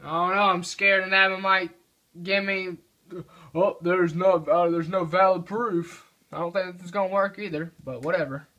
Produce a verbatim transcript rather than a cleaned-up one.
I don't know. I'm scared that it might give me. Oh, there's no, uh, there's no valid proof. I don't think this is gonna work either. But whatever.